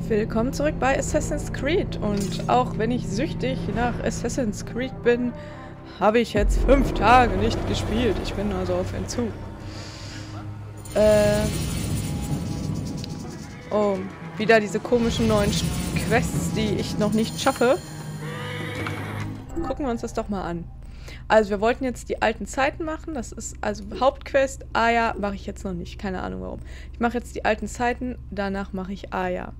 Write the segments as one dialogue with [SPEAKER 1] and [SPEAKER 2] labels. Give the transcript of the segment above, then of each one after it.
[SPEAKER 1] Willkommen zurück bei Assassin's Creed und auch wenn ich süchtig nach Assassin's Creed bin, habe ich jetzt 5 Tage nicht gespielt. Ich bin also auf Entzug. Oh, wieder diese komischen neuen Quests, die ich noch nicht schaffe. Gucken wir uns das doch mal an. Also wir wollten jetzt die alten Zeiten machen, das ist also Hauptquest. Aya mache ich jetzt noch nicht, keine Ahnung warum. Ich mache jetzt die alten Zeiten, danach mache ich Aya.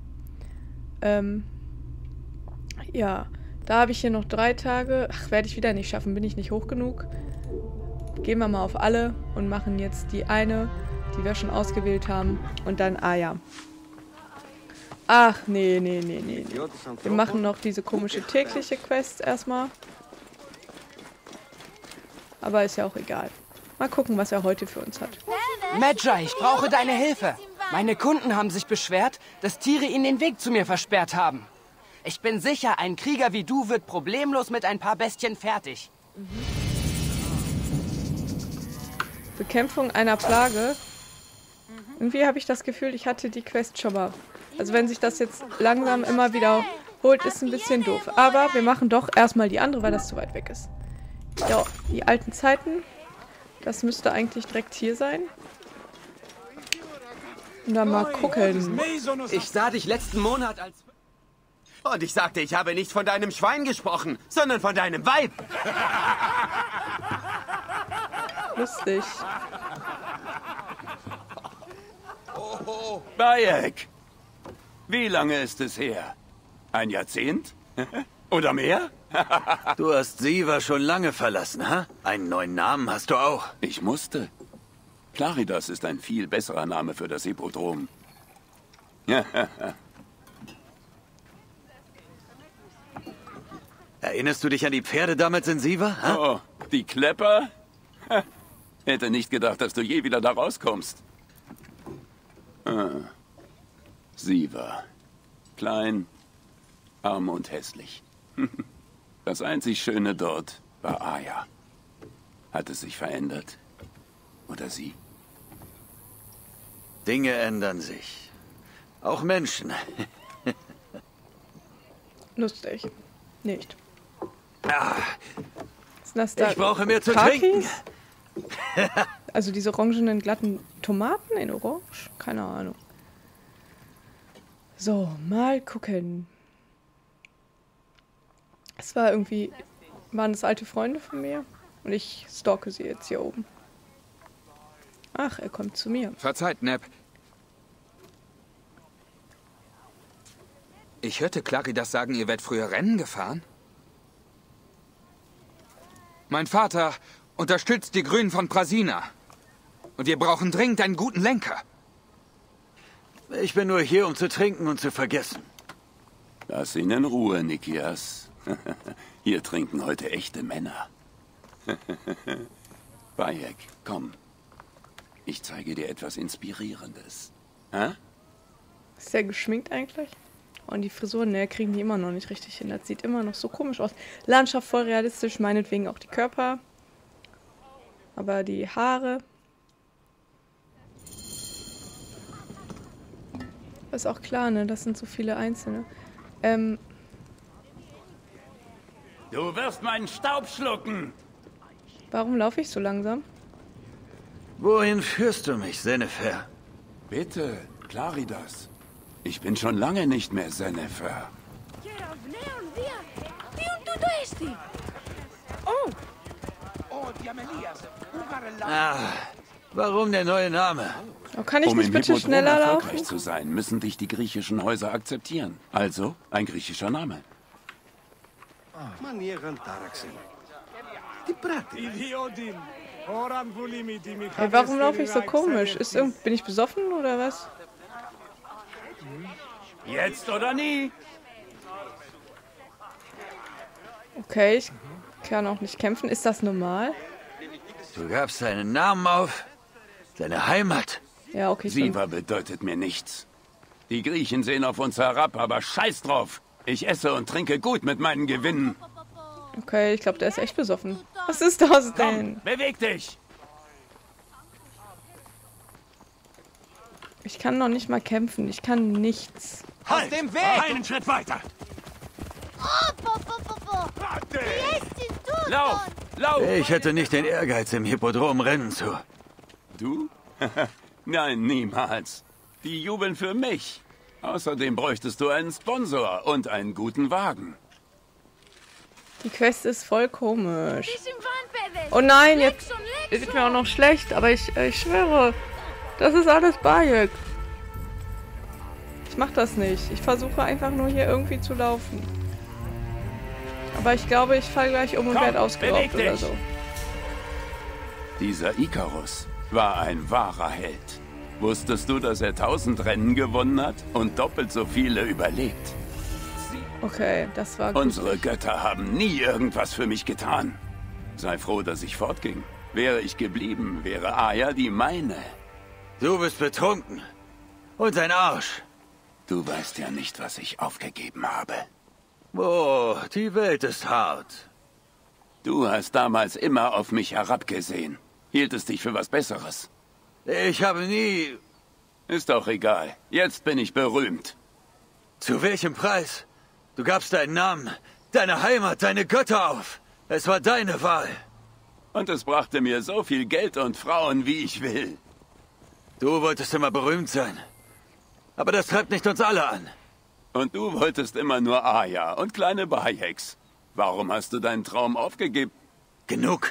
[SPEAKER 1] Ja, da habe ich hier noch 3 Tage. Ach, werde ich wieder nicht schaffen, bin ich nicht hoch genug. Gehen wir mal auf alle und machen jetzt die eine, die wir schon ausgewählt haben, und dann Aya. Ach, nee. Wir machen noch diese komische tägliche Quest erstmal. Aber ist ja auch egal. Mal gucken, was er heute für uns hat.
[SPEAKER 2] Medjay, ich brauche deine Hilfe. Meine Kunden haben sich beschwert, dass Tiere ihnen den Weg zu mir versperrt haben. Ich bin sicher, ein Krieger wie du wird problemlos mit ein paar Bestien fertig.
[SPEAKER 1] Bekämpfung einer Plage. Irgendwie habe ich das Gefühl, ich hatte die Quest schon mal. Also wenn sich das jetzt langsam immer wiederholt, ist ein bisschen doof. Aber wir machen doch erstmal die andere, weil das zu weit weg ist. Ja, die alten Zeiten. Das müsste eigentlich direkt hier sein. Und dann mal gucken.
[SPEAKER 3] Ich sah dich letzten Monat als... Und ich sagte, ich habe nicht von deinem Schwein gesprochen, sondern von deinem Weib.
[SPEAKER 1] Lustig.
[SPEAKER 4] Bayek, wie lange ist es her? Ein Jahrzehnt? Oder mehr?
[SPEAKER 5] Du hast Siva schon lange verlassen, ha? Einen neuen Namen hast du auch.
[SPEAKER 4] Ich musste. Claridas ist ein viel besserer Name für das Hippodrom.
[SPEAKER 5] Erinnerst du dich an die Pferde damals in Siva? Ha?
[SPEAKER 4] Oh, die Klepper? Hätte nicht gedacht, dass du je wieder da rauskommst. Siva. Klein, arm und hässlich. Das einzig Schöne dort war Aya. Hat es sich verändert? Oder sie?
[SPEAKER 5] Dinge ändern sich. Auch Menschen.
[SPEAKER 1] Lustig. Nicht.
[SPEAKER 5] Ah,
[SPEAKER 1] Was ist das da?
[SPEAKER 5] ich brauche mehr zu
[SPEAKER 1] Kakis?
[SPEAKER 5] trinken.
[SPEAKER 1] Also diese orangenen glatten Tomaten in Orange? Keine Ahnung. So, mal gucken. Es war irgendwie... Waren das alte Freunde von mir? Und ich stalke sie jetzt hier oben. Ach, er kommt zu mir.
[SPEAKER 6] Verzeiht, Neb. Ich hörte Claridas sagen, ihr werdet früher Rennen gefahren. Mein Vater unterstützt die Grünen von Prasina. Und wir brauchen dringend einen guten Lenker.
[SPEAKER 5] Ich bin nur hier, um zu trinken und zu vergessen.
[SPEAKER 4] Lass ihn in Ruhe, Nikias. Hier trinken heute echte Männer. Bayek, komm. Ich zeige dir etwas Inspirierendes. Hä?
[SPEAKER 1] Ist der geschminkt eigentlich? Und die Frisuren, ne, kriegen die immer noch nicht richtig hin. Das sieht immer noch so komisch aus. Landschaft voll realistisch, meinetwegen auch die Körper. Aber die Haare... Ist auch klar, ne? Das sind so viele Einzelne.
[SPEAKER 4] Du wirst meinen Staub schlucken!
[SPEAKER 1] Warum laufe ich so langsam?
[SPEAKER 5] Wohin führst du mich, Sennefer?
[SPEAKER 4] Bitte, Claridas. Ich bin schon lange nicht mehr Sennefer.
[SPEAKER 5] Ah, warum der neue Name?
[SPEAKER 1] Oh, kann ich
[SPEAKER 4] Um
[SPEAKER 1] nicht
[SPEAKER 4] im
[SPEAKER 1] bitte
[SPEAKER 4] Hippodrom
[SPEAKER 1] schneller
[SPEAKER 4] erfolgreich
[SPEAKER 1] laufen?
[SPEAKER 4] zu sein, müssen dich die griechischen Häuser akzeptieren. Also ein griechischer Name.
[SPEAKER 1] Ey, warum laufe ich so komisch? Bin ich besoffen oder was?
[SPEAKER 4] Jetzt oder nie?
[SPEAKER 1] Okay, ich kann auch nicht kämpfen. Ist das normal?
[SPEAKER 5] Du gabst deinen Namen auf, deine Heimat.
[SPEAKER 1] Ja, okay.
[SPEAKER 4] Siva bedeutet mir nichts. Die Griechen sehen auf uns herab, aber scheiß drauf. Ich esse und trinke gut mit meinen Gewinnen.
[SPEAKER 1] Okay, ich glaube, der ist echt besoffen. Was ist das denn?
[SPEAKER 4] Komm, beweg dich!
[SPEAKER 1] Ich kann noch nicht mal kämpfen. Ich kann nichts.
[SPEAKER 2] Aus dem Weg!
[SPEAKER 5] Einen Schritt weiter!
[SPEAKER 4] Lauf! Lauf!
[SPEAKER 5] Ich hätte nicht den Ehrgeiz, im Hippodrom rennen zu.
[SPEAKER 4] Du? Nein, niemals. Die jubeln für mich. Außerdem bräuchtest du einen Sponsor und einen guten Wagen.
[SPEAKER 1] Die Quest ist voll komisch. Oh nein, jetzt wird mir auch noch schlecht, aber ich schwöre, das ist alles Bayek. Ich mach das nicht. Ich versuche einfach nur hier irgendwie zu laufen. Aber ich glaube, ich falle gleich um und werde ausgeraubt oder so.
[SPEAKER 4] Dieser Ikarus war ein wahrer Held. Wusstest du, dass er 1000 Rennen gewonnen hat und doppelt so viele überlebt?
[SPEAKER 1] Okay, das war gut.
[SPEAKER 4] Unsere Götter haben nie irgendwas für mich getan. Sei froh, dass ich fortging. Wäre ich geblieben, wäre Aya die meine.
[SPEAKER 5] Du bist betrunken. Und ein Arsch.
[SPEAKER 4] Du weißt ja nicht, was ich aufgegeben habe.
[SPEAKER 5] Oh, die Welt ist hart.
[SPEAKER 4] Du hast damals immer auf mich herabgesehen. Hieltest dich für was Besseres.
[SPEAKER 5] Ich habe nie...
[SPEAKER 4] Ist doch egal. Jetzt bin ich berühmt.
[SPEAKER 5] Zu welchem Preis? Du gabst deinen Namen, deine Heimat, deine Götter auf. Es war deine Wahl.
[SPEAKER 4] Und es brachte mir so viel Geld und Frauen, wie ich will.
[SPEAKER 5] Du wolltest immer berühmt sein. Aber das treibt nicht uns alle an.
[SPEAKER 4] Und du wolltest immer nur Aya und kleine Bayeks. Warum hast du deinen Traum aufgegeben?
[SPEAKER 5] Genug.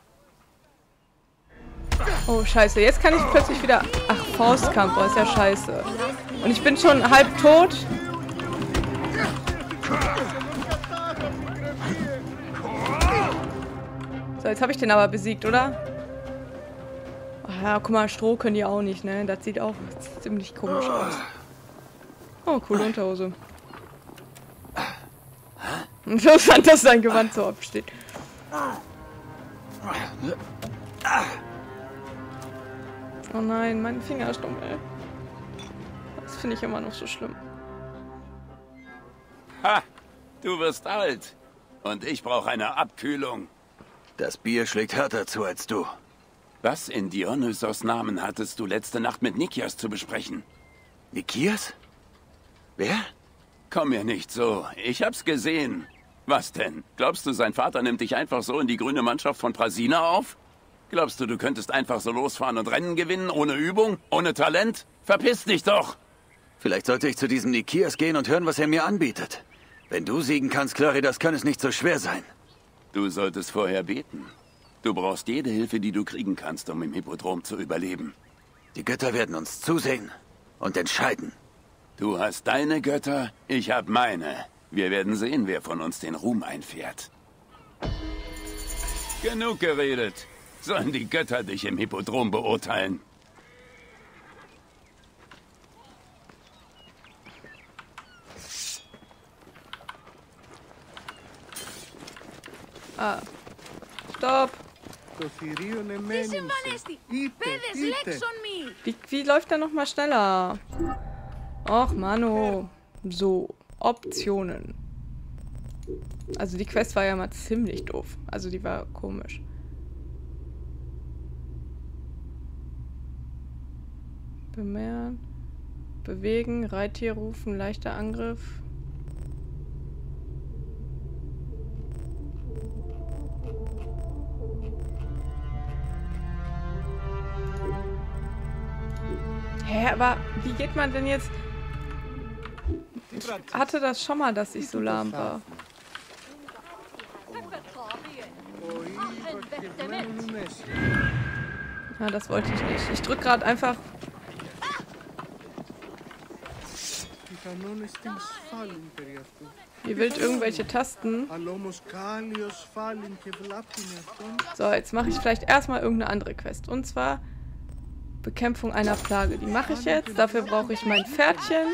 [SPEAKER 1] Oh, scheiße. Jetzt kann ich plötzlich wieder... Ach, Faustkampf. Oh, ist ja scheiße. Und ich bin schon halb tot. So, jetzt habe ich den aber besiegt, oder? Ach ja, guck mal, Stroh können die auch nicht, ne? Das sieht auch ziemlich komisch aus. Oh, coole Unterhose. Interessant, dass sein Gewand so absteht. Oh nein, mein Finger ist dumm, ey. Das finde ich immer noch so schlimm.
[SPEAKER 4] Ha! Du wirst alt. Und ich brauche eine Abkühlung.
[SPEAKER 5] Das Bier schlägt härter zu als du.
[SPEAKER 4] Was in Dionysos Namen hattest du letzte Nacht mit Nikias zu besprechen?
[SPEAKER 5] Nikias? Wer?
[SPEAKER 4] Komm mir nicht so. Ich hab's gesehen. Was denn? Glaubst du, sein Vater nimmt dich einfach so in die grüne Mannschaft von Prasina auf? Glaubst du, du könntest einfach so losfahren und Rennen gewinnen, ohne Übung, ohne Talent? Verpiss dich doch!
[SPEAKER 5] Vielleicht sollte ich zu diesem Nikias gehen und hören, was er mir anbietet. Wenn du siegen kannst, Claridas, kann es nicht so schwer sein.
[SPEAKER 4] Du solltest vorher beten. Du brauchst jede Hilfe, die du kriegen kannst, um im Hippodrom zu überleben.
[SPEAKER 5] Die Götter werden uns zusehen und entscheiden.
[SPEAKER 4] Du hast deine Götter, ich hab meine. Wir werden sehen, wer von uns den Ruhm einfährt. Genug geredet. Sollen die Götter dich im Hippodrom beurteilen?
[SPEAKER 1] Ah. Stopp. Wie läuft der noch mal schneller? Och, Mano. So, Optionen. Also die Quest war ja mal ziemlich doof. Also die war komisch. Bemehren. Bewegen, Reittier rufen, leichter Angriff. Hä, aber wie geht man denn jetzt... Ich hatte das schon mal, dass ich so lahm war. Ja, das wollte ich nicht. Ich drücke gerade einfach... Wie wild irgendwelche Tasten. So, jetzt mache ich vielleicht erstmal irgendeine andere Quest. Und zwar Bekämpfung einer Plage. Die mache ich jetzt. Dafür brauche ich mein Pferdchen.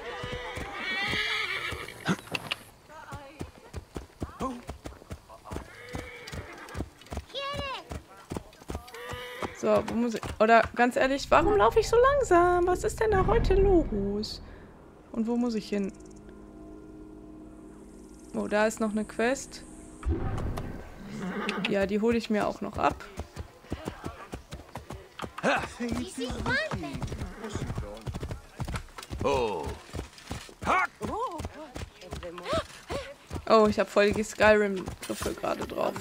[SPEAKER 1] So, wo muss ich... Oder ganz ehrlich, warum laufe ich so langsam? Was ist denn da heute los? Und wo muss ich hin? Oh, da ist noch eine Quest. Ja, die hole ich mir auch noch ab.
[SPEAKER 5] Oh.
[SPEAKER 1] Oh, ich habe voll die Skyrim-Griffe gerade drauf.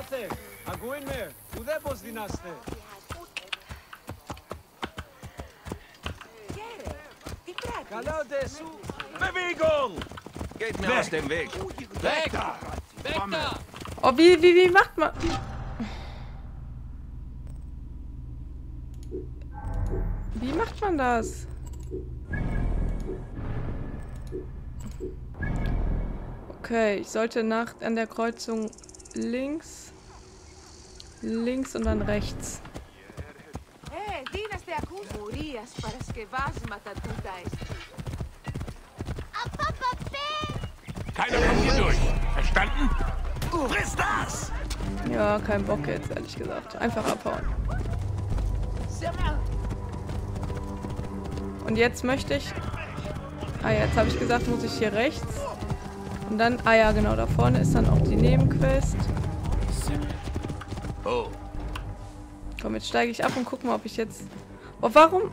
[SPEAKER 5] Bewegung! Geht mir aus dem Weg.
[SPEAKER 4] Weg! Weg da!
[SPEAKER 1] Oh, wie macht man... Wie macht man das? Okay, ich sollte an der Kreuzung links und dann rechts.
[SPEAKER 4] Keiner kommt hier durch. Verstanden?
[SPEAKER 5] Friss das!
[SPEAKER 1] Ja, kein Bock jetzt, ehrlich gesagt. Einfach abhauen. Und jetzt möchte ich... Ah, jetzt habe ich gesagt, muss ich hier rechts. Und dann... Ah ja, genau, da vorne ist dann auch die Nebenquest.
[SPEAKER 5] Oh.
[SPEAKER 1] Komm, jetzt steige ich ab und guck mal, ob ich jetzt... Oh, warum?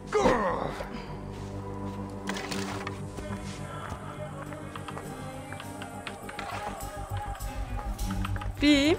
[SPEAKER 1] Wie?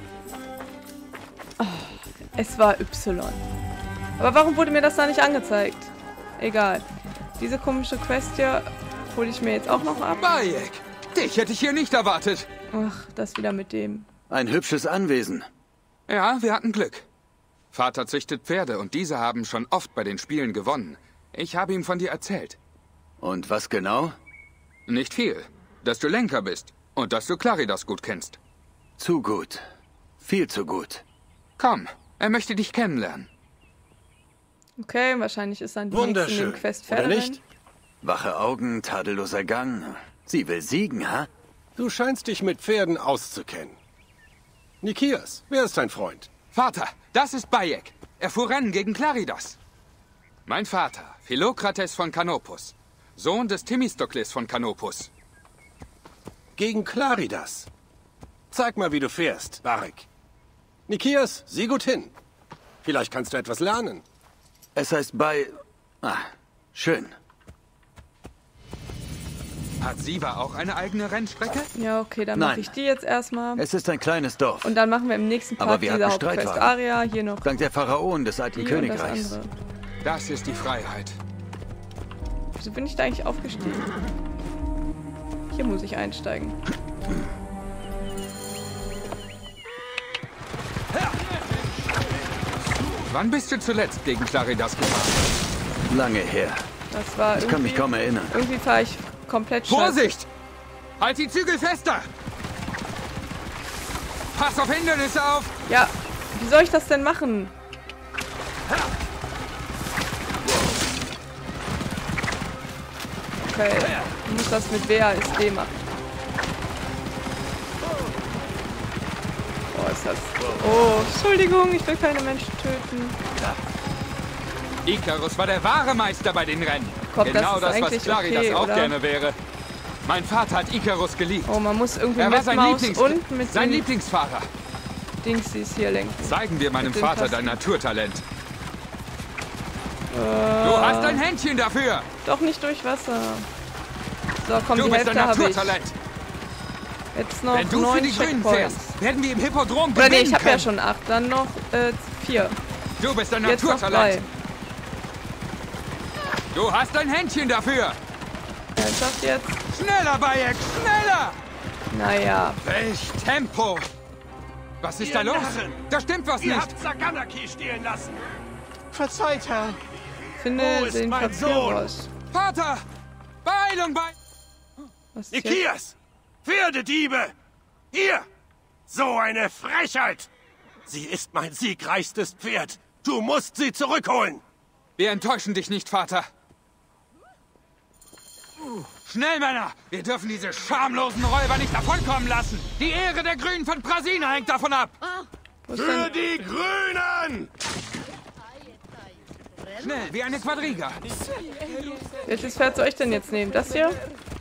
[SPEAKER 1] Oh, es war Y. Aber warum wurde mir das da nicht angezeigt? Egal. Diese komische Quest hier hole ich mir jetzt auch noch ab.
[SPEAKER 6] Bayek! Dich hätte ich hier nicht erwartet.
[SPEAKER 1] Ach, das wieder mit dem.
[SPEAKER 5] Ein hübsches Anwesen.
[SPEAKER 6] Ja, wir hatten Glück. Vater züchtet Pferde und diese haben schon oft bei den Spielen gewonnen. Ich habe ihm von dir erzählt.
[SPEAKER 5] Und was genau?
[SPEAKER 6] Nicht viel. Dass du Lenker bist und dass du Claridas gut kennst.
[SPEAKER 5] Zu gut. Viel zu gut.
[SPEAKER 6] Komm, er möchte dich kennenlernen.
[SPEAKER 1] Okay, wahrscheinlich ist dann die
[SPEAKER 7] Wunderschön,
[SPEAKER 1] nächste Quest
[SPEAKER 7] oder
[SPEAKER 1] fertig.
[SPEAKER 7] nicht?
[SPEAKER 5] Wache Augen, tadelloser Gang. Sie will siegen, ha?
[SPEAKER 7] Du scheinst dich mit Pferden auszukennen. Nikias, wer ist dein Freund?
[SPEAKER 6] Vater, das ist Bayek. Er fuhr Rennen gegen Claridas. Mein Vater, Philokrates von Kanopus. Sohn des Themistokles von Kanopus.
[SPEAKER 7] Gegen Claridas. Zeig mal, wie du fährst, Barek. Nikias, sieh gut hin. Vielleicht kannst du etwas lernen.
[SPEAKER 5] Es heißt schön.
[SPEAKER 6] Hat Siva auch eine eigene Rennstrecke?
[SPEAKER 1] Ja, okay, dann
[SPEAKER 5] Nein.
[SPEAKER 1] mache ich die jetzt erstmal.
[SPEAKER 5] Es ist ein kleines Dorf.
[SPEAKER 1] Und dann machen wir im nächsten
[SPEAKER 5] Aber
[SPEAKER 1] Part
[SPEAKER 5] wir
[SPEAKER 1] diese
[SPEAKER 5] hatten
[SPEAKER 1] Hauptquest.
[SPEAKER 5] Streitwagen.
[SPEAKER 1] Aria, hier noch
[SPEAKER 5] Dank der Pharaonen des alten
[SPEAKER 1] die und das
[SPEAKER 5] Königreichs.
[SPEAKER 1] andere.
[SPEAKER 6] Das ist die Freiheit.
[SPEAKER 1] Wieso bin ich da eigentlich aufgestiegen? Hier muss ich einsteigen.
[SPEAKER 6] Wann bist du zuletzt gegen Claridas gefahren?
[SPEAKER 5] Lange her.
[SPEAKER 1] Das war
[SPEAKER 5] Ich kann mich kaum erinnern.
[SPEAKER 1] Irgendwie fahre ich komplett scheiße.
[SPEAKER 6] Vorsicht! Halt die Zügel fester! Pass auf Hindernisse auf!
[SPEAKER 1] Ja, wie soll ich das denn machen? Okay, ich muss das mit WASD machen. Oh, ist das... Oh, Entschuldigung, ich will keine Menschen töten.
[SPEAKER 6] Ikarus war der wahre Meister bei den Rennen.
[SPEAKER 1] Gott,
[SPEAKER 6] Genau
[SPEAKER 1] das ist
[SPEAKER 6] das, was
[SPEAKER 1] eigentlich
[SPEAKER 6] Claridas
[SPEAKER 1] okay,
[SPEAKER 6] auch
[SPEAKER 1] oder?
[SPEAKER 6] gerne wäre. Mein Vater hat Ikarus geliebt.
[SPEAKER 1] Oh, man muss irgendwie
[SPEAKER 6] Er war
[SPEAKER 1] mit
[SPEAKER 6] sein,
[SPEAKER 1] Maus und mit
[SPEAKER 6] sein
[SPEAKER 1] den
[SPEAKER 6] Lieblingsfahrer.
[SPEAKER 1] Dingsies hier lenken.
[SPEAKER 6] Zeigen wir meinem
[SPEAKER 1] Mit den
[SPEAKER 6] Vater
[SPEAKER 1] Tasten.
[SPEAKER 6] dein Naturtalent. Du hast ein Händchen dafür.
[SPEAKER 1] Doch nicht durch Wasser. So, komm,
[SPEAKER 6] Du
[SPEAKER 1] die
[SPEAKER 6] bist ein
[SPEAKER 1] Hälfte habe ich.
[SPEAKER 6] Naturtalent.
[SPEAKER 1] Jetzt noch
[SPEAKER 6] Wenn du
[SPEAKER 1] 9
[SPEAKER 6] für die Grünen
[SPEAKER 1] Checkpoints.
[SPEAKER 6] fährst, werden wir im Hippodrom
[SPEAKER 1] Oder
[SPEAKER 6] gewinnen
[SPEAKER 1] nee, ich habe ja
[SPEAKER 6] können.
[SPEAKER 1] schon 8. Dann noch 4.
[SPEAKER 6] Du bist ein
[SPEAKER 1] Jetzt noch 3.
[SPEAKER 6] Naturtalent. Du hast ein Händchen dafür.
[SPEAKER 1] Ernsthaft jetzt?
[SPEAKER 6] Schneller, Bayek, schneller!
[SPEAKER 1] Naja.
[SPEAKER 6] Welch Tempo! Was ist da los? Da stimmt was
[SPEAKER 7] Ihr
[SPEAKER 6] nicht.
[SPEAKER 7] habt Saganaki stehlen lassen. Verzeiht, Herr.
[SPEAKER 1] Finde
[SPEAKER 7] Wo ist
[SPEAKER 1] den
[SPEAKER 7] mein
[SPEAKER 1] Papyrus.
[SPEAKER 6] Vater! Beeilung,
[SPEAKER 1] Was ist jetzt?
[SPEAKER 7] Nikias! Pferdediebe! Hier! So eine Frechheit! Sie ist mein siegreichstes Pferd. Du musst sie zurückholen.
[SPEAKER 6] Wir enttäuschen dich nicht, Vater. Schnell, Männer! Wir dürfen diese schamlosen Räuber nicht davonkommen lassen! Die Ehre der Grünen von Prasina hängt davon ab!
[SPEAKER 1] Wo ist
[SPEAKER 7] Für
[SPEAKER 1] denn?
[SPEAKER 7] die Grünen!
[SPEAKER 6] Schnell, wie eine Quadriga!
[SPEAKER 1] Welches Pferd soll ich denn jetzt nehmen? Das hier?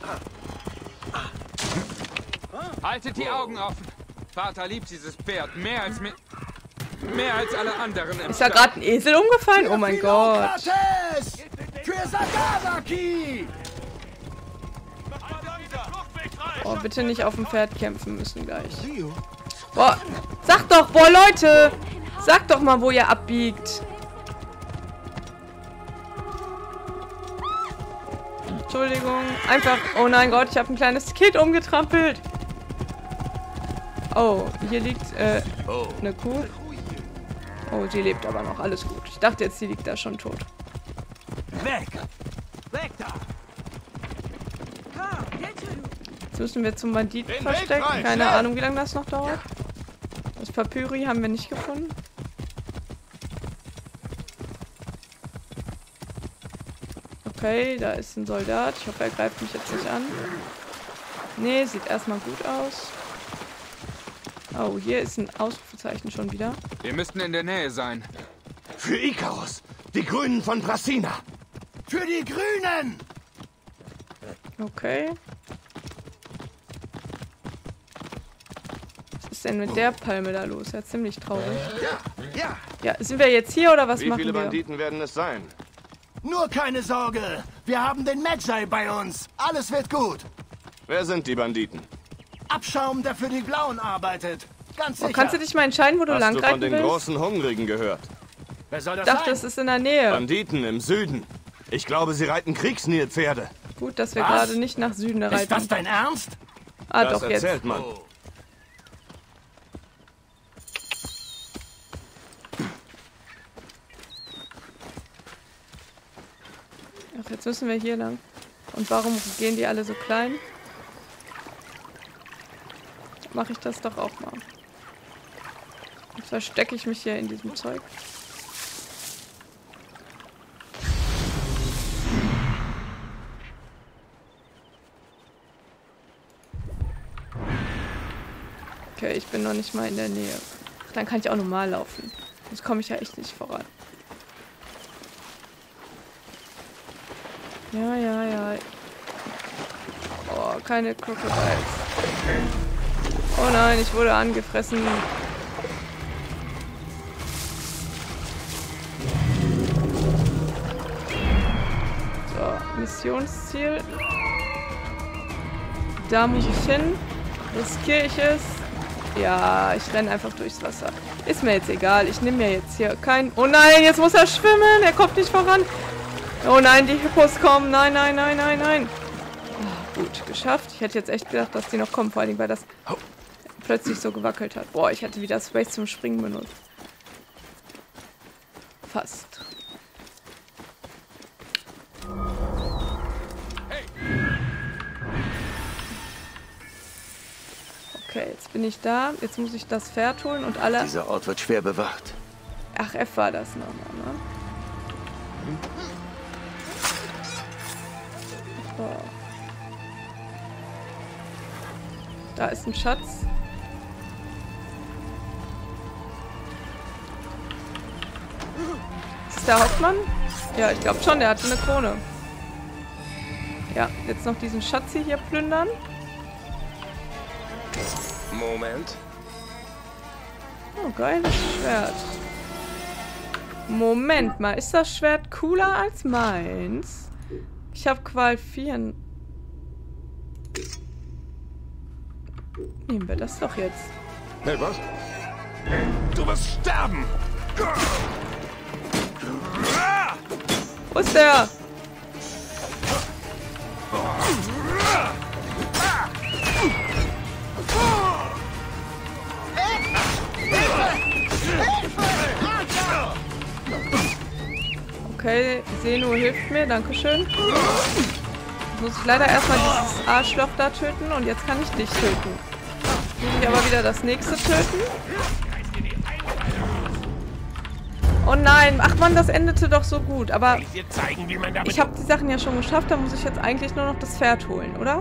[SPEAKER 6] Haltet die Augen offen! Vater liebt dieses Pferd mehr als alle anderen im
[SPEAKER 1] Ist da
[SPEAKER 6] Stall.
[SPEAKER 1] gerade ein Esel umgefallen? Oh mein Gott.
[SPEAKER 7] Für Saganaki!
[SPEAKER 1] Oh, bitte nicht auf dem Pferd kämpfen müssen gleich. Boah, sag doch, boah, Leute! Sagt doch mal, wo ihr abbiegt. Entschuldigung. Einfach, oh nein Gott, ich habe ein kleines Kind umgetrampelt. Oh, hier liegt eine Kuh. Oh, sie lebt aber noch. Alles gut. Ich dachte jetzt, sie liegt da schon tot.
[SPEAKER 7] Weg! Weg da!
[SPEAKER 1] Jetzt müssen wir zum Banditen verstecken. Keine Ahnung, wie lange das noch dauert. Das Papyri haben wir nicht gefunden. Okay, da ist ein Soldat. Ich hoffe, er greift mich jetzt nicht an. Nee, sieht erstmal gut aus. Oh, hier ist ein Ausrufezeichen schon wieder.
[SPEAKER 6] Wir müssten in der Nähe sein.
[SPEAKER 7] Für Ikarus! Die Grünen von Brasina! Für die Grünen!
[SPEAKER 1] Okay. Was ist denn mit der Palme da los? Ja, ziemlich traurig.
[SPEAKER 7] Ja!
[SPEAKER 1] Ja, sind wir jetzt hier oder was
[SPEAKER 8] Wie
[SPEAKER 1] machen
[SPEAKER 8] viele
[SPEAKER 1] wir?
[SPEAKER 8] Banditen werden es sein?
[SPEAKER 7] Nur keine Sorge! Wir haben den Magi bei uns! Alles wird gut!
[SPEAKER 8] Wer sind die Banditen?
[SPEAKER 7] Abschaum, der für die Blauen arbeitet! Ganz sicher!
[SPEAKER 1] Oh, kannst du dich mal entscheiden, wo du
[SPEAKER 8] Hast
[SPEAKER 1] lang
[SPEAKER 8] du von
[SPEAKER 1] reiten
[SPEAKER 8] den
[SPEAKER 1] willst?
[SPEAKER 8] großen Hungrigen gehört?
[SPEAKER 7] Wer soll
[SPEAKER 1] Ich
[SPEAKER 7] das
[SPEAKER 1] dachte,
[SPEAKER 7] sein?
[SPEAKER 1] es ist in der Nähe.
[SPEAKER 8] Banditen im Süden. Ich glaube, sie reiten Kriegsnilpferde.
[SPEAKER 1] Gut, dass wir
[SPEAKER 7] Was?
[SPEAKER 1] gerade nicht nach Süden
[SPEAKER 7] Ist
[SPEAKER 1] reiten.
[SPEAKER 7] das dein Ernst?
[SPEAKER 1] Ah,
[SPEAKER 8] Das
[SPEAKER 1] doch, jetzt.
[SPEAKER 8] erzählt man.
[SPEAKER 1] Ach, jetzt müssen wir hier lang. Und warum gehen die alle so klein? Mache ich das doch auch mal. Jetzt verstecke ich mich hier in diesem Zeug. Okay, ich bin noch nicht mal in der Nähe. Dann kann ich auch normal laufen. Sonst komme ich ja echt nicht voran. Ja, ja, ja. Oh, keine Crocodiles. Oh nein, ich wurde angefressen. So, Missionsziel. Da muss ich hin. Riskiere ich es? Ja, ich renne einfach durchs Wasser. Ist mir jetzt egal. Ich nehme mir jetzt hier kein... Oh nein, jetzt muss er schwimmen. Er kommt nicht voran. Oh nein, die Hippos kommen. Nein, nein, nein, nein, nein. Oh, gut, geschafft. Ich hätte jetzt echt gedacht, dass die noch kommen. Vor allem, weil das plötzlich so gewackelt hat. Boah, ich hätte wieder Space zum Springen benutzt. Fast. Okay, jetzt bin ich da. Jetzt muss ich das Pferd holen und alle...
[SPEAKER 7] Dieser Ort wird schwer bewacht.
[SPEAKER 1] Ach, F war das nochmal, ne? So. Da ist ein Schatz. Ist das der Hauptmann? Ja, ich glaube schon, der hatte eine Krone. Ja, jetzt noch diesen Schatz hier plündern.
[SPEAKER 7] Moment.
[SPEAKER 1] Oh, geiles Schwert. Moment mal, ist das Schwert cooler als meins? Ich habe Qual 4. Nehmen wir das doch jetzt.
[SPEAKER 7] Hey, was? Du wirst sterben!
[SPEAKER 1] Wo ist der? Okay, Senu hilft mir, dankeschön. Jetzt muss ich leider erstmal dieses Arschloch da töten und jetzt kann ich dich töten. Muss ich aber wieder das nächste töten. Oh nein, ach man, das endete doch so gut, aber ich habe die Sachen ja schon geschafft, da muss ich jetzt eigentlich nur noch das Pferd holen, oder?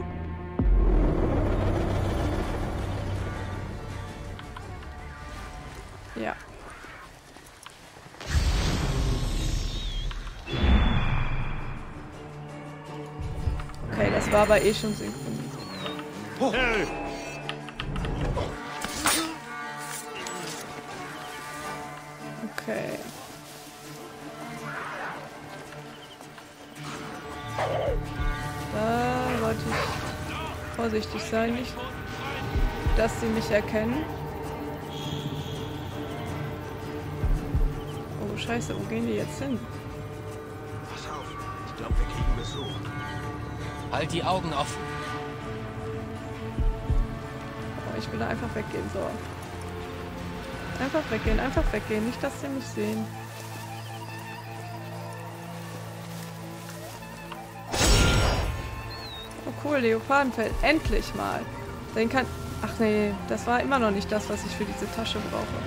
[SPEAKER 1] Ja. Okay, das war aber eh schon synchronisiert. Okay. Da wollte ich vorsichtig sein, nicht, dass sie mich erkennen. Oh, scheiße, wo gehen die jetzt hin?
[SPEAKER 7] Pass auf, ich glaube, wir kriegen Besuch.
[SPEAKER 2] Halt die Augen offen.
[SPEAKER 1] Oh, ich will da einfach weggehen, so. Einfach weggehen, nicht, dass sie mich sehen. Oh cool, Leopardenfell, endlich mal. Den kann... Ach nee, das war immer noch nicht das, was ich für diese Tasche brauche.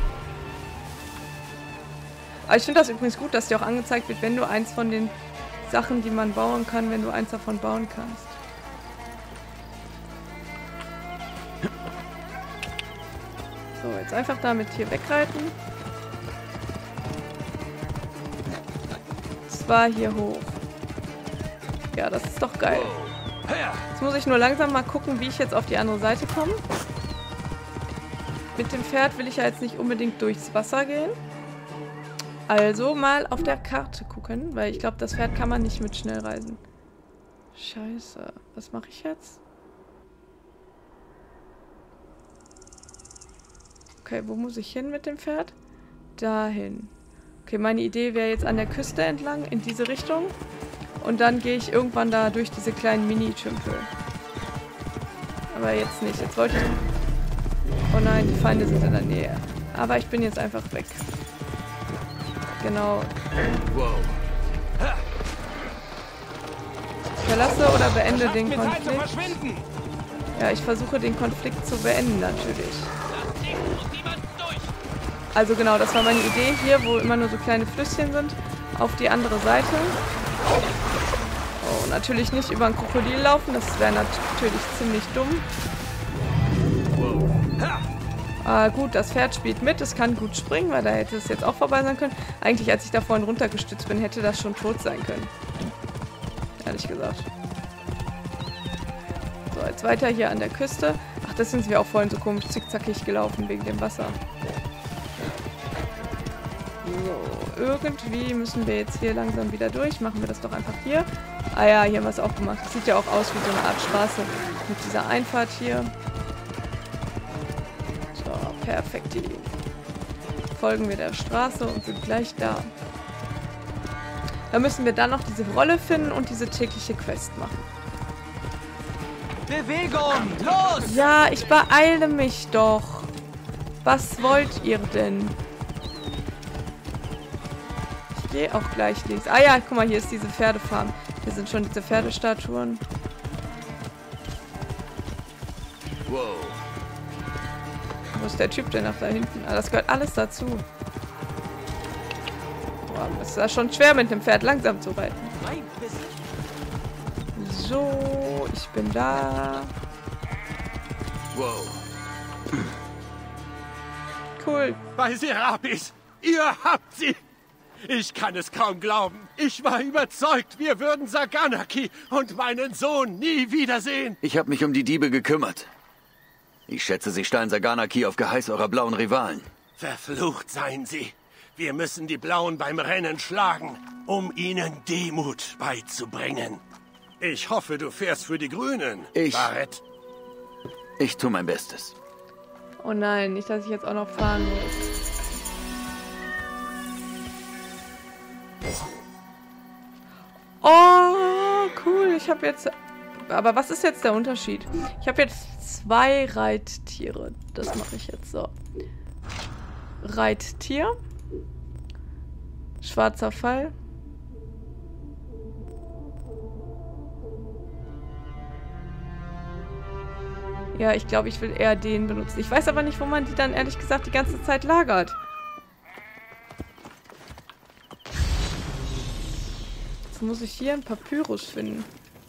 [SPEAKER 1] Aber ich finde das übrigens gut, dass dir auch angezeigt wird, wenn du eins von den Sachen, die man bauen kann, wenn du eins davon bauen kannst. So, jetzt einfach damit hier wegreiten. Zwar hier hoch. Ja, das ist doch geil. Jetzt muss ich nur langsam mal gucken, wie ich jetzt auf die andere Seite komme. Mit dem Pferd will ich ja jetzt nicht unbedingt durchs Wasser gehen. Also mal auf der Karte gucken, weil ich glaube, das Pferd kann man nicht mit Schnellreisen. Scheiße. Was mache ich jetzt? Okay, wo muss ich hin mit dem Pferd? Dahin. Okay, meine Idee wäre jetzt an der Küste entlang, in diese Richtung. Und dann gehe ich irgendwann da durch diese kleinen Mini-Tümpel. Aber jetzt nicht. Jetzt wollte ich... Oh nein, die Feinde sind in der Nähe. Aber ich bin jetzt einfach weg. Genau. Verlasse oder beende den Konflikt. Ja, ich versuche den Konflikt zu beenden natürlich. Also genau, das war meine Idee hier, wo immer nur so kleine Flüsschen sind, auf die andere Seite. Oh, natürlich nicht über ein Krokodil laufen, das wäre natürlich ziemlich dumm. Gut, das Pferd spielt mit, es kann gut springen, weil da hätte es jetzt auch vorbei sein können. Eigentlich, als ich da vorhin runtergestützt bin, hätte das schon tot sein können. Ehrlich gesagt. So, jetzt weiter hier an der Küste. Ach, das sind wir auch vorhin so komisch zickzackig gelaufen wegen dem Wasser. So, irgendwie müssen wir jetzt hier langsam wieder durch. Machen wir das doch einfach hier. Ah ja, hier haben wir es auch gemacht. Das sieht ja auch aus wie so eine Art Straße mit dieser Einfahrt hier. So, perfekt. Folgen wir der Straße und sind gleich da. Da müssen wir dann noch diese Rolle finden und diese tägliche Quest machen.
[SPEAKER 2] Bewegung! Los!
[SPEAKER 1] Ja, ich beeile mich doch. Was wollt ihr denn? Ich gehe auch gleich links. Ah ja, guck mal, hier ist diese Pferdefarm. Hier sind schon diese Pferdestatuen.
[SPEAKER 5] Wow.
[SPEAKER 1] Wo ist der Typ denn nach da hinten? Ah, das gehört alles dazu. Boah, es ist ja schon schwer mit dem Pferd langsam zu reiten. So, ich bin da.
[SPEAKER 5] Wow.
[SPEAKER 1] Cool.
[SPEAKER 7] Bei Serapis, ihr habt sie! Ich kann es kaum glauben. Ich war überzeugt, wir würden Saganaki und meinen Sohn nie wiedersehen.
[SPEAKER 5] Ich habe mich um die Diebe gekümmert. Ich schätze, sie stahlen Saganaki auf Geheiß eurer blauen Rivalen.
[SPEAKER 7] Verflucht seien sie. Wir müssen die Blauen beim Rennen schlagen, um ihnen Demut beizubringen. Ich hoffe, du fährst für die Grünen, Barrett.
[SPEAKER 5] Ich tue mein Bestes.
[SPEAKER 1] Oh nein, nicht, dass ich jetzt auch noch fahren muss. Oh, cool. Ich habe jetzt... Aber was ist jetzt der Unterschied? Ich habe jetzt 2 Reittiere. Das mache ich jetzt so. Reittier. Schwarzer Fall. Ja, ich glaube, ich will eher den benutzen. Ich weiß aber nicht, wo man die dann ehrlich gesagt die ganze Zeit lagert. Jetzt muss ich hier ein Papyrus finden.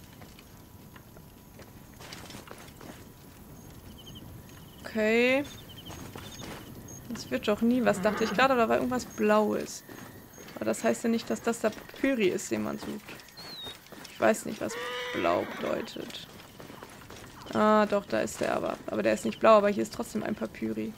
[SPEAKER 1] Okay. Das wird doch nie was, dachte ich gerade, oder war irgendwas Blaues. Aber das heißt ja nicht, dass das der Papyri ist, den man sucht. Ich weiß nicht, was blau bedeutet. Ah, doch, da ist der aber. Aber der ist nicht blau, aber hier ist trotzdem ein Papyri.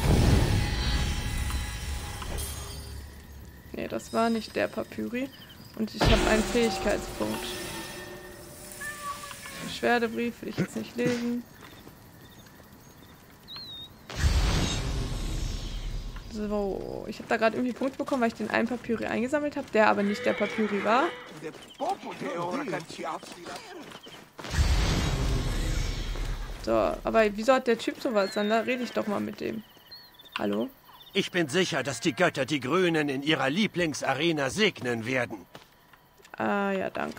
[SPEAKER 1] Nee, das war nicht der Papyri. Und ich habe einen Fähigkeitspunkt. Beschwerdebrief will ich jetzt nicht lesen. So, ich habe da gerade irgendwie Punkte bekommen, weil ich den einen Papyri eingesammelt habe, der aber nicht der Papyri war. So, aber wieso hat der Typ sowas? Dann rede ich doch mal mit dem. Hallo?
[SPEAKER 7] Ich bin sicher, dass die Götter die Grünen in ihrer Lieblingsarena segnen werden.
[SPEAKER 1] Ah, ja, danke.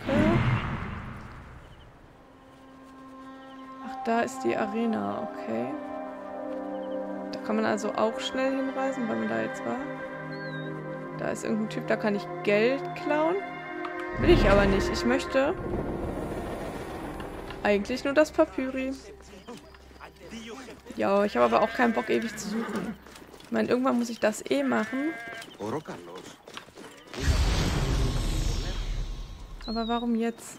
[SPEAKER 1] Ach, da ist die Arena, okay. Da kann man also auch schnell hinreisen, weil man da jetzt war. Da ist irgendein Typ, da kann ich Geld klauen. Will ich aber nicht. Ich möchte eigentlich nur das Papyri. Ja, ich habe aber auch keinen Bock, ewig zu suchen. Ich meine, irgendwann muss ich das eh machen. Aber warum jetzt?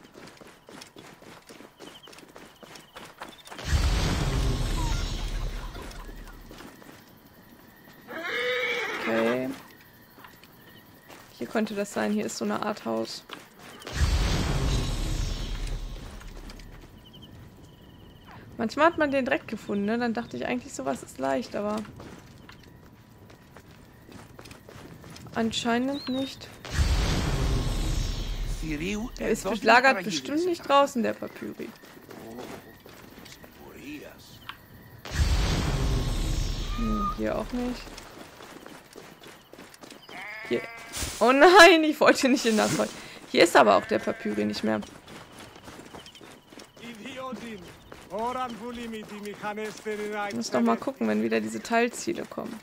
[SPEAKER 1] Okay. Hier könnte das sein. Hier ist so eine Art Haus. Manchmal hat man den direkt gefunden, ne? Dann dachte ich eigentlich, sowas ist leicht, aber anscheinend nicht. Er ist lagert bestimmt nicht draußen, der Papyri. Hier auch nicht. Hier. Oh nein, ich wollte nicht in das Holz. Hier ist aber auch der Papyri nicht mehr. Ich muss doch mal gucken, wenn wieder diese Teilziele kommen.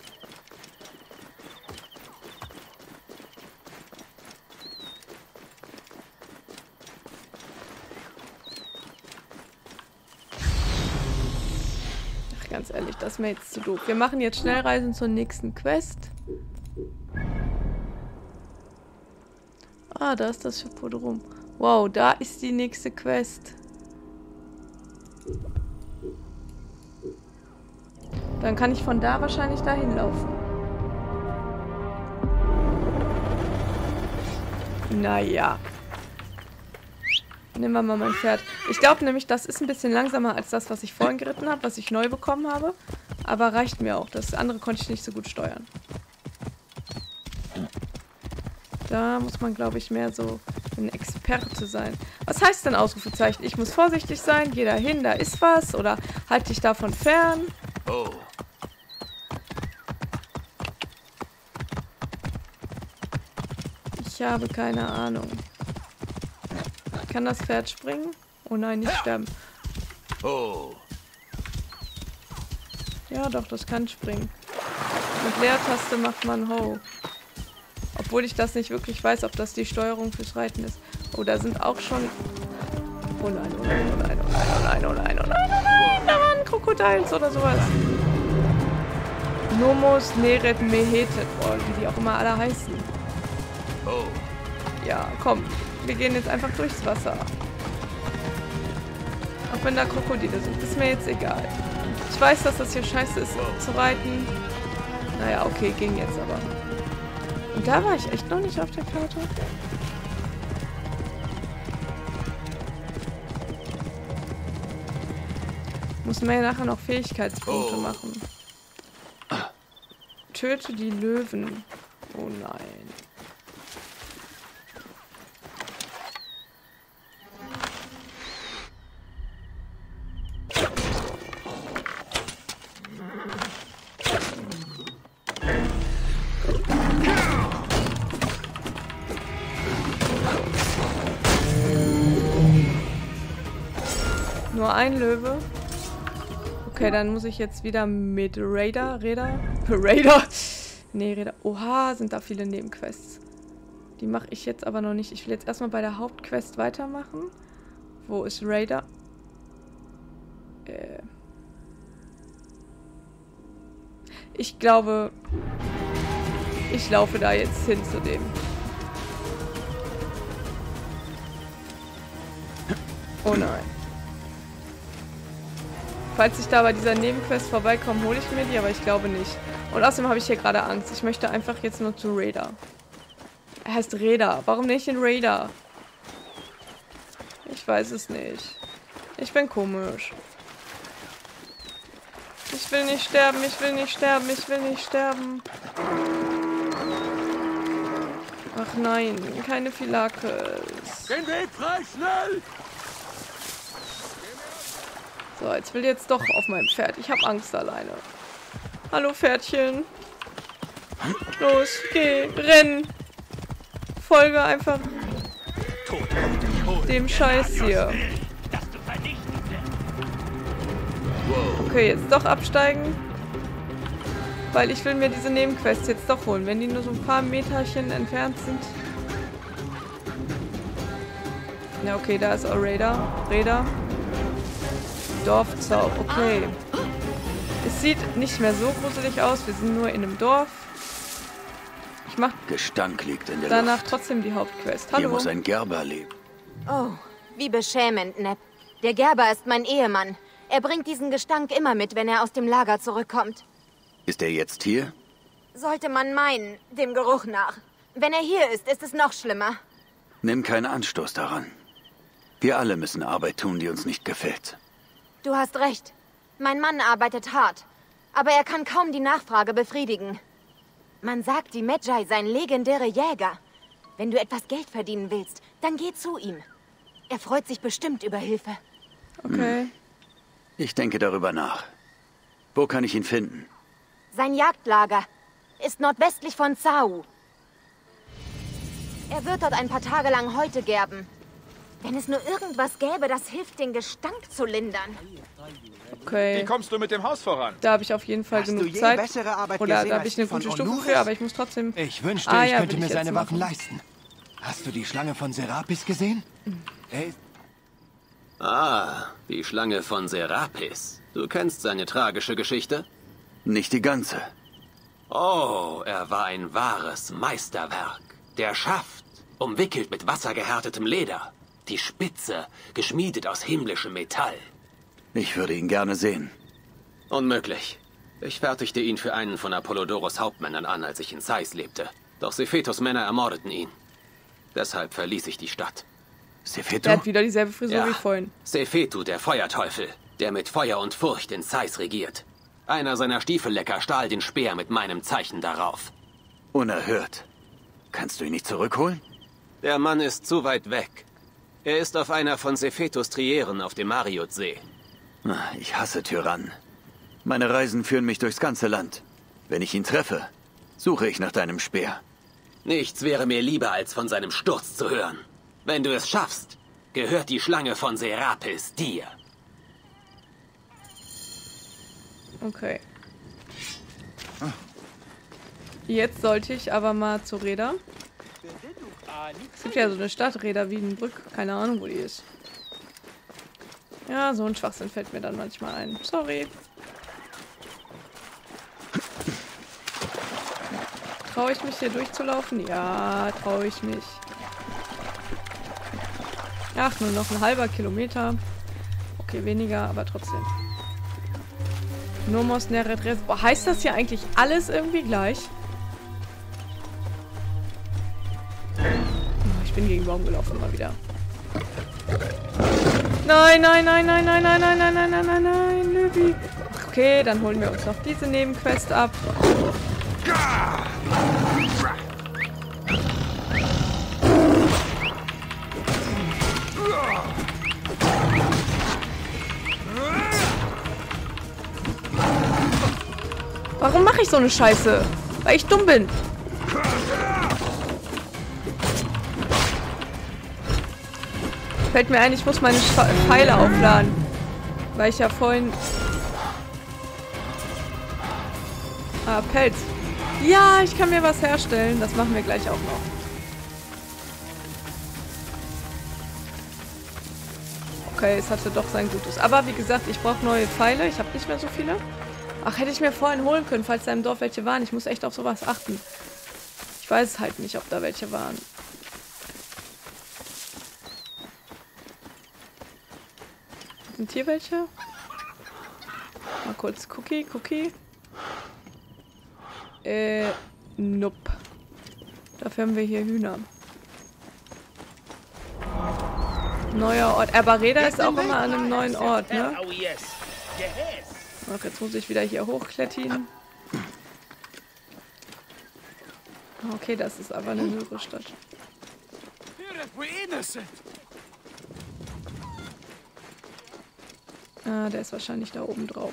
[SPEAKER 1] Ach, ganz ehrlich, das ist mir jetzt zu doof. Wir machen jetzt Schnellreisen zur nächsten Quest. Ah, da ist das Hippodrom. Wow, da ist die nächste Quest. Dann kann ich von da wahrscheinlich dahin laufen. Naja. Nehmen wir mal mein Pferd. Ich glaube nämlich, das ist ein bisschen langsamer als das, was ich vorhin geritten habe, was ich neu bekommen habe. Aber reicht mir auch. Das andere konnte ich nicht so gut steuern. Da muss man, glaube ich, mehr so ein Experte sein. Was heißt denn Ausrufezeichen? Ich muss vorsichtig sein, geh da hin, da ist was. Oder halt dich davon fern.
[SPEAKER 8] Oh.
[SPEAKER 1] Ich habe keine Ahnung. Kann das Pferd springen? Oh nein, nicht sterben.
[SPEAKER 8] Oh.
[SPEAKER 1] Ja, doch, das kann springen. Mit Leertaste macht man Ho. Obwohl ich das nicht wirklich weiß, ob das die Steuerung fürs Reiten ist. Oh, da sind auch schon... Oh nein, oh nein, oh nein, oh nein, oh nein, oh nein, oh nein, oh nein. Da waren Krokodils oder sowas. Nomos Neret Mehetet, oh, wie die auch immer alle heißen.
[SPEAKER 8] Oh.
[SPEAKER 1] Ja, komm. Wir gehen jetzt einfach durchs Wasser. Auch wenn da Krokodile sind, ist mir jetzt egal. Ich weiß, dass das hier scheiße ist zu reiten. Naja, okay, ging jetzt aber. Und da war ich echt noch nicht auf der Karte. Muss mir ja nachher noch Fähigkeitspunkte machen. Töte die Löwen. Oh nein. Nur ein Löwe. Okay, dann muss ich jetzt wieder mit Raider. Nee, Räder. Oha, sind da viele Nebenquests. Die mache ich jetzt aber noch nicht. Ich will jetzt erstmal bei der Hauptquest weitermachen. Wo ist Raider? Ich glaube, ich laufe da jetzt hin zu dem. Oh nein. Falls ich da bei dieser Nebenquest vorbeikomme, hole ich mir die, aber ich glaube nicht. Und außerdem habe ich hier gerade Angst. Ich möchte einfach jetzt nur zu Raider. Er heißt Raider. Warum nicht den Raider? Ich weiß es nicht. Ich bin komisch. Ich will nicht sterben, ich will nicht sterben, ich will nicht sterben. Ach nein, keine Phylakes.
[SPEAKER 7] Den Weg frei, schnell!
[SPEAKER 1] So, jetzt will jetzt doch auf meinem Pferd. Ich habe Angst alleine. Hallo Pferdchen. Los, geh, renn. Folge einfach dem Scheiß hier. Okay, jetzt doch absteigen. Weil ich will mir diese Nebenquests jetzt doch holen. Wenn die nur so ein paar Meterchen entfernt sind. Ja, okay, da ist auch Raider. Dorfzau, okay. Es sieht nicht mehr so gruselig aus. Wir sind nur in einem Dorf. Ich mach
[SPEAKER 8] Gestank liegt in der
[SPEAKER 1] danach
[SPEAKER 8] Luft.
[SPEAKER 1] trotzdem die Hauptquest.
[SPEAKER 8] Hier
[SPEAKER 1] Hallo.
[SPEAKER 8] muss ein Gerber leben.
[SPEAKER 9] Oh, wie beschämend, Neb. Der Gerber ist mein Ehemann. Er bringt diesen Gestank immer mit, wenn er aus dem Lager zurückkommt.
[SPEAKER 8] Ist er jetzt hier?
[SPEAKER 9] Sollte man meinen, dem Geruch nach. Wenn er hier ist, ist es noch schlimmer.
[SPEAKER 8] Nimm keinen Anstoß daran. Wir alle müssen Arbeit tun, die uns nicht gefällt.
[SPEAKER 9] Du hast recht. Mein Mann arbeitet hart. Aber er kann kaum die Nachfrage befriedigen. Man sagt, die Medjay seien legendäre Jäger. Wenn du etwas Geld verdienen willst, dann geh zu ihm. Er freut sich bestimmt über Hilfe.
[SPEAKER 1] Okay.
[SPEAKER 8] Ich denke darüber nach. Wo kann ich ihn finden?
[SPEAKER 9] Sein Jagdlager ist nordwestlich von Zau. Er wird dort ein paar Tage lang Häute gerben. Wenn es nur irgendwas gäbe, das hilft, den Gestank zu lindern.
[SPEAKER 1] Okay.
[SPEAKER 10] Wie kommst du mit dem Haus voran?
[SPEAKER 1] Da habe ich auf jeden Fall
[SPEAKER 11] Hast du
[SPEAKER 1] genug
[SPEAKER 11] je
[SPEAKER 1] Zeit.
[SPEAKER 11] bessere Arbeit
[SPEAKER 1] Oder
[SPEAKER 11] gesehen
[SPEAKER 1] da habe
[SPEAKER 11] als
[SPEAKER 1] ich eine
[SPEAKER 11] die von
[SPEAKER 1] gute Stufe
[SPEAKER 11] Onuris?
[SPEAKER 1] für, aber ich muss trotzdem...
[SPEAKER 11] Ich wünschte,
[SPEAKER 1] Ah,
[SPEAKER 11] ich
[SPEAKER 1] ja,
[SPEAKER 11] könnte
[SPEAKER 1] will
[SPEAKER 11] mir
[SPEAKER 1] ich
[SPEAKER 11] seine
[SPEAKER 1] jetzt
[SPEAKER 11] Waffen
[SPEAKER 1] machen.
[SPEAKER 11] leisten. Hast du die Schlange von Serapis gesehen? Er
[SPEAKER 3] Ah, die Schlange von Serapis. Du kennst seine tragische Geschichte?
[SPEAKER 8] Nicht die ganze.
[SPEAKER 3] Oh, er war ein wahres Meisterwerk. Der Schaft, umwickelt mit wassergehärtetem Leder. Die Spitze, geschmiedet aus himmlischem Metall.
[SPEAKER 8] Ich würde ihn gerne sehen.
[SPEAKER 3] Unmöglich. Ich fertigte ihn für einen von Apollodoros Hauptmännern an, als ich in Sais lebte. Doch Sephetus Männer ermordeten ihn. Deshalb verließ ich die Stadt.
[SPEAKER 8] Sephetu?
[SPEAKER 1] Er hat wieder dieselbe Frisur wie vorhin.
[SPEAKER 3] Sephetu, der Feuerteufel, der mit Feuer und Furcht in Sais regiert. Einer seiner Stiefellecker stahl den Speer mit meinem Zeichen darauf.
[SPEAKER 8] Unerhört. Kannst du ihn nicht zurückholen?
[SPEAKER 3] Der Mann ist zu weit weg. Er ist auf einer von Sephetus Trieren auf dem Mariutsee.
[SPEAKER 8] Ich hasse Tyrannen. Meine Reisen führen mich durchs ganze Land. Wenn ich ihn treffe, suche ich nach deinem Speer.
[SPEAKER 3] Nichts wäre mir lieber, als von seinem Sturz zu hören. Wenn du es schaffst, gehört die Schlange von Serapis dir.
[SPEAKER 1] Okay. Jetzt sollte ich aber mal zu Raider. Es gibt ja so eine Stadt, Raider Wiedenbrück. Keine Ahnung, wo die ist. Ja, so ein Schwachsinn fällt mir dann manchmal ein. Sorry. Traue ich mich hier durchzulaufen? Ja, traue ich mich. Ach, nur noch ein halber Kilometer. Okay, weniger, aber trotzdem. Nomos Neredres. Boah, heißt das hier eigentlich alles irgendwie gleich? Oh, ich bin gegen den Baum gelaufen, mal wieder. Nein, nein, nein, nein, nein, nein, nein, nein, nein, nein, nein, nein, Löwy. Okay, dann holen wir uns noch diese Nebenquest ab. Warum mache ich so eine Scheiße? Weil ich dumm bin. Fällt mir ein, ich muss meine Pfeile aufladen. Weil ich ja vorhin... Ah, Pelz. Ja, ich kann mir was herstellen. Das machen wir gleich auch noch. Okay, es hatte doch sein Gutes. Aber wie gesagt, ich brauche neue Pfeile. Ich habe nicht mehr so viele. Ach, hätte ich mir vorhin holen können, falls da im Dorf welche waren. Ich muss echt auf sowas achten. Ich weiß halt nicht, ob da welche waren. Sind hier welche? Mal kurz Cookie. Nope. Dafür Dafür haben wir hier Hühner. Neuer Ort. Aber Reda ist auch immer an einem neuen Ort, ne? Ach, jetzt muss ich wieder hier hochklettern. Okay, das ist aber eine höhere Stadt. Ah, der ist wahrscheinlich da oben drauf.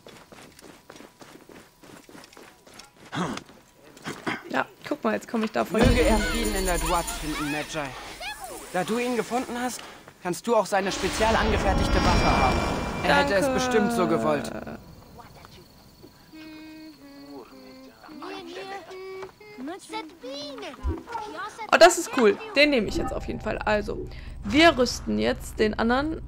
[SPEAKER 1] Ja, guck mal, jetzt komme ich da voll.
[SPEAKER 2] Möge er Frieden in der Duat finden, Medjay. Da du ihn gefunden hast, kannst du auch seine spezial angefertigte Waffe haben. Er hätte es bestimmt so gewollt.
[SPEAKER 1] Oh, das ist cool. Den nehme ich jetzt auf jeden Fall. Also, wir rüsten jetzt den anderen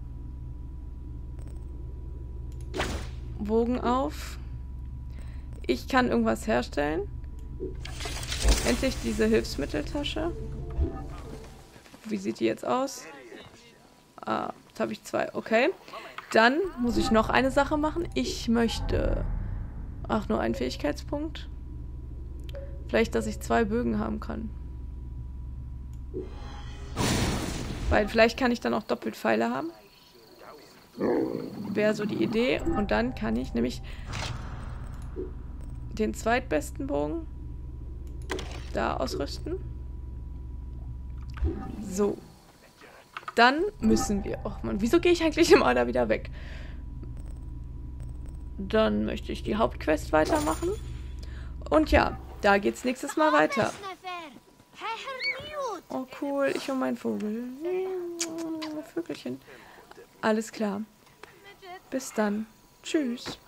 [SPEAKER 1] Bogen auf. Ich kann irgendwas herstellen. Endlich diese Hilfsmitteltasche. Wie sieht die jetzt aus? Ah, jetzt habe ich 2. Okay. Dann muss ich noch eine Sache machen. Ich möchte... Ach, nur einen Fähigkeitspunkt. Vielleicht, dass ich 2 Bögen haben kann. Weil vielleicht kann ich dann auch doppelt Pfeile haben. Wäre so die Idee. Und dann kann ich nämlich den zweitbesten Bogen da ausrüsten. So. Dann müssen wir... Och Mann, wieso gehe ich eigentlich immer da wieder weg? Dann möchte ich die Hauptquest weitermachen. Und ja, da geht's nächstes Mal weiter. Oh cool, ich und mein Vogel. Vögelchen. Alles klar. Bis dann. Tschüss.